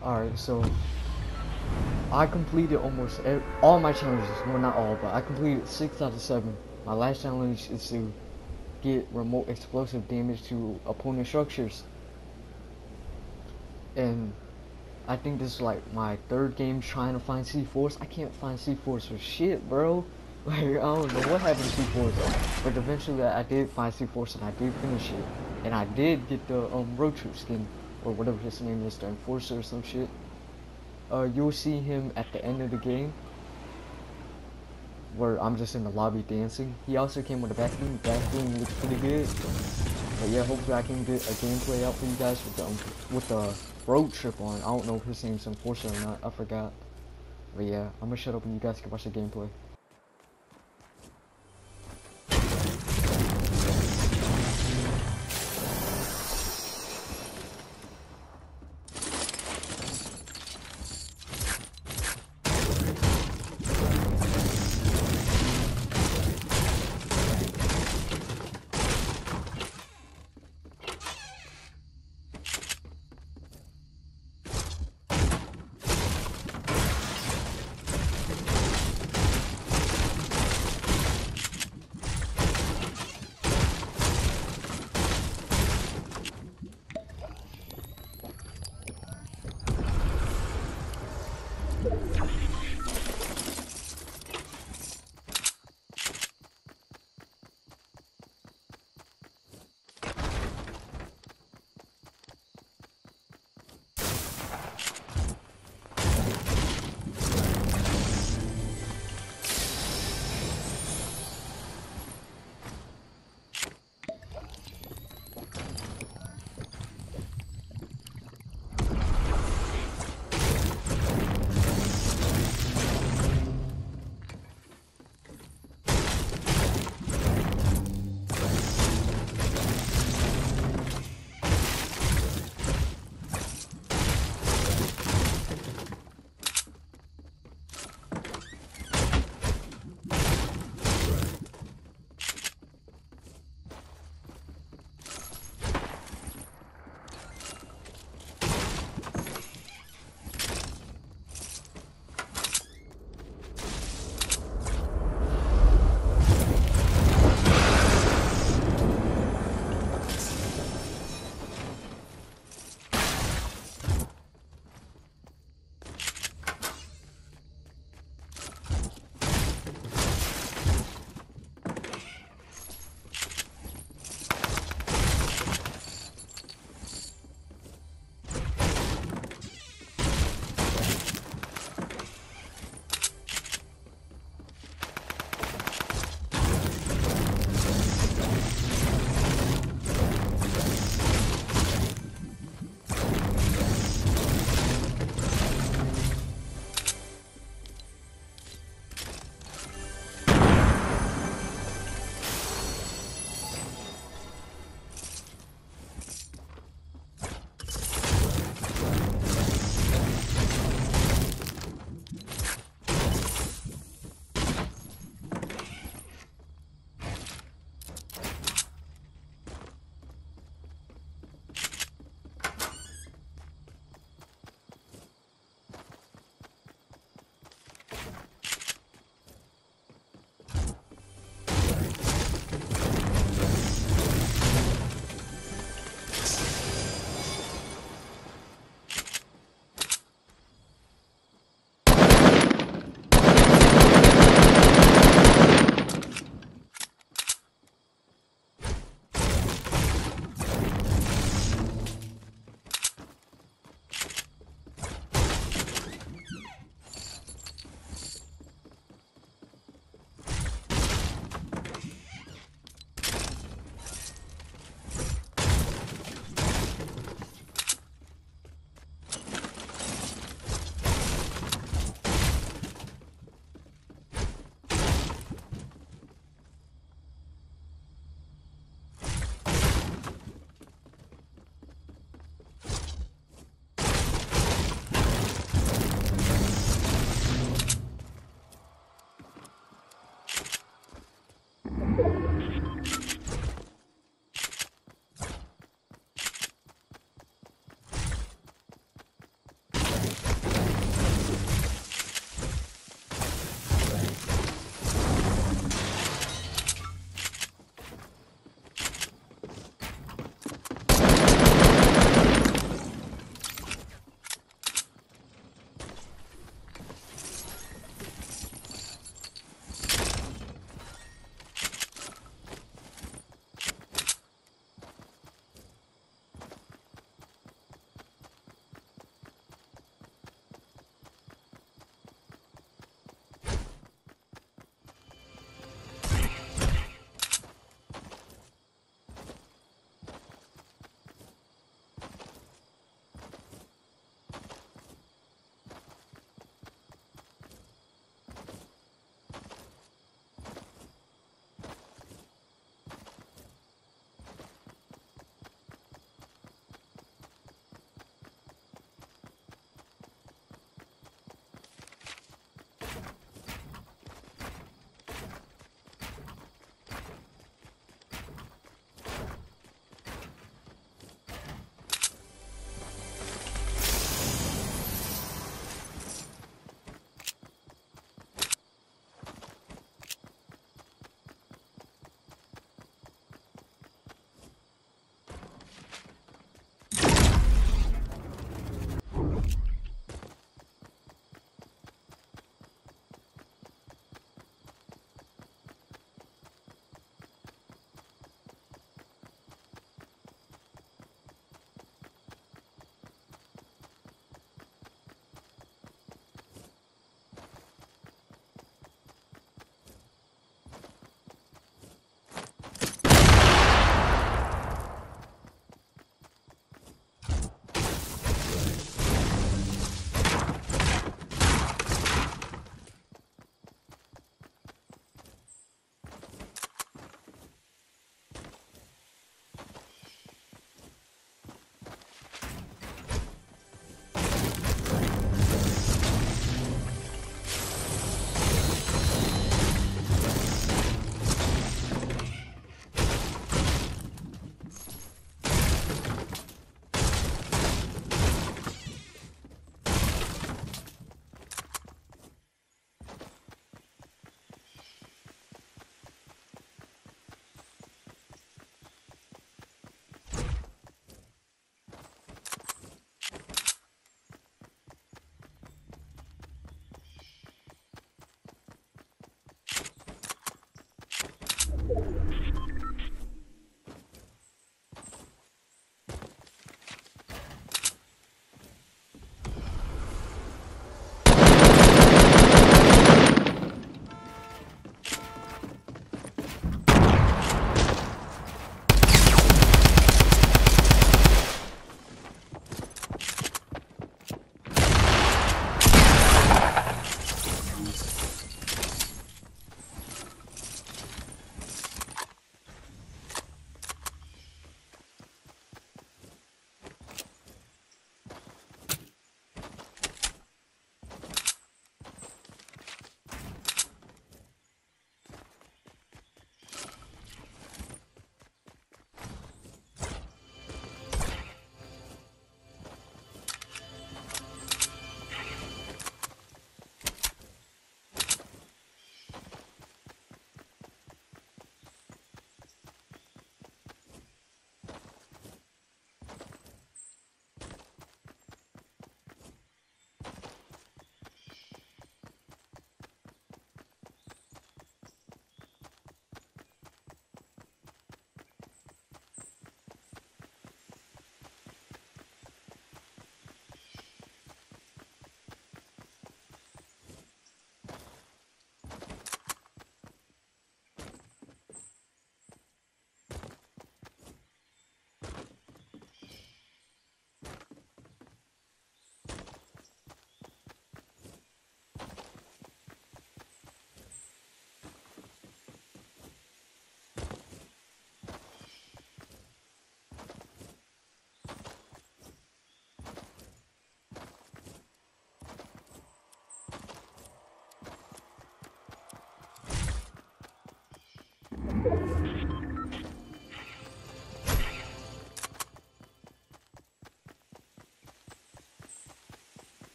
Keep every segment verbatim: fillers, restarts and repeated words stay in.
Alright, so I completed almost every, all my challenges. Well, not all, but I completed six out of seven. My last challenge is to get remote explosive damage to opponent structures. And I think this is like my third game trying to find C fours. I can't find C fours for shit, bro. Like, I don't know what happened to C fours. But eventually I did find C fours and I did finish it. And I did get the um, road troop skin, or whatever his name is, the enforcer or some shit. Uh, you'll see him at the end of the game, where I'm just in the lobby dancing. He also came with a backbling. Backbling looks pretty good. But yeah, hopefully I can get a gameplay out for you guys with the um, with the road trip on. I don't know if his name's Enforcer or not. I forgot. But yeah, I'm gonna shut up and you guys can watch the gameplay.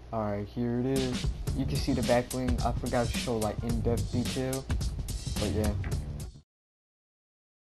Alright, here it is. You can see the back bling. I forgot to show like in-depth detail. But yeah.